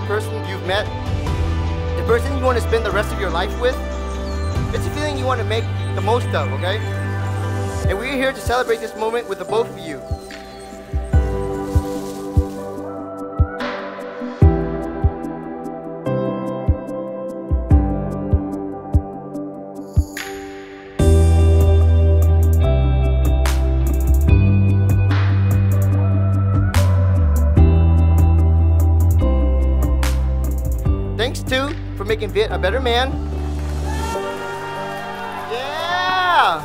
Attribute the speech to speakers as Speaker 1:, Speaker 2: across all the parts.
Speaker 1: the person you've met, the person you want to spend the rest of your life with, it's a feeling you want to make the most of, okay? And we're here to celebrate this moment with the both of you. Thanks, Thu, for making Viet a better man. Yeah!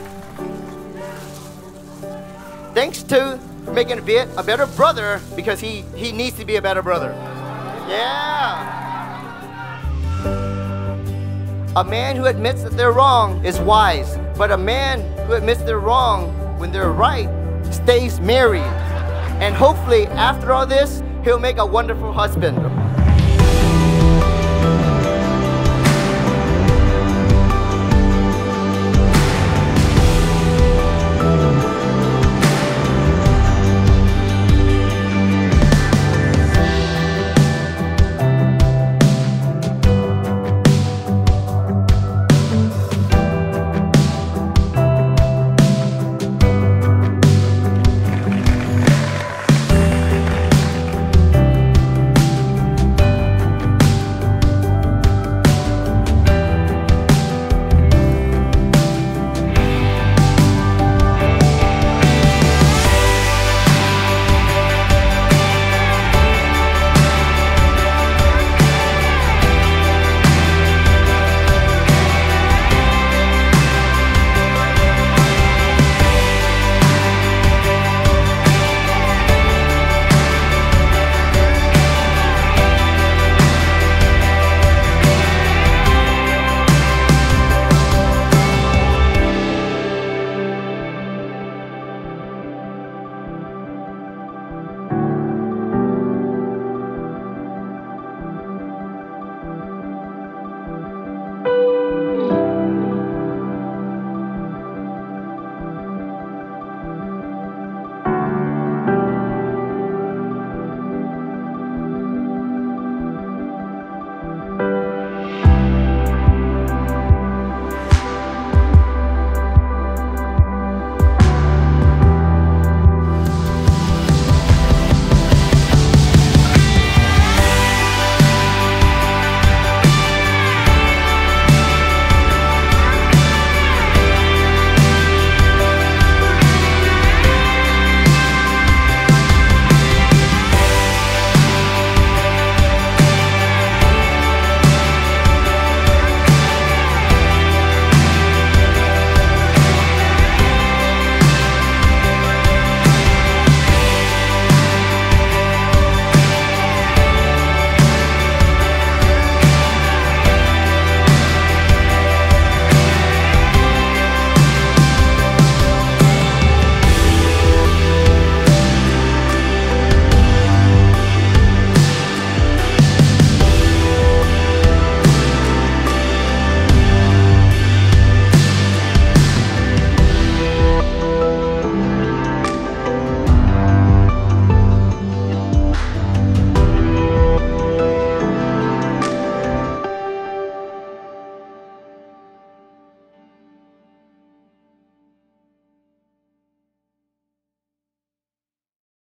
Speaker 1: Thanks, Thu, for making Viet a better brother because he needs to be a better brother. Yeah! A man who admits that they're wrong is wise, but a man who admits they're wrong when they're right stays married. And hopefully, after all this, he'll make a wonderful husband.